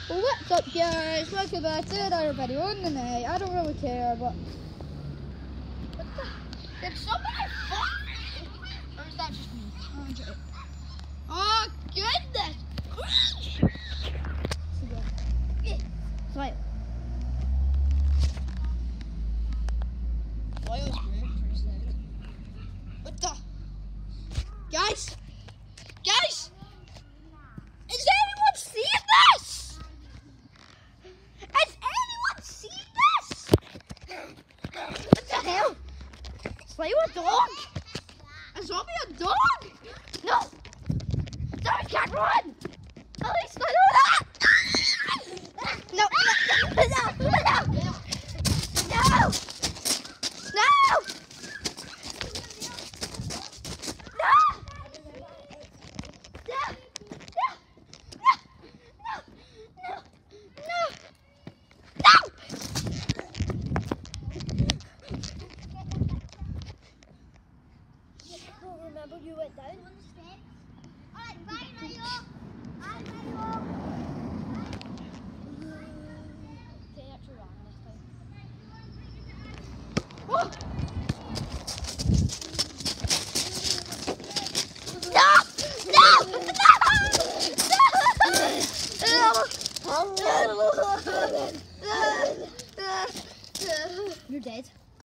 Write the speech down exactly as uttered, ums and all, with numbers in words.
What's up, guys? Welcome back to another video on the night. I don't really care, but what the? Did somebody fall? Or is that just me? Oh, okay. Oh goodness! Right. Lyle's great for a second. What the? Guys! Guys! Is anyone seeing this? Has anyone seen this? What the hell? Is Lyle a dog? Is Zombie a dog? No! Zombie can't run! At least I know that! No! No! No! No! No! No! No! Remember you went down on the steps? Alright, bye, Lyle. Bye, Lyle.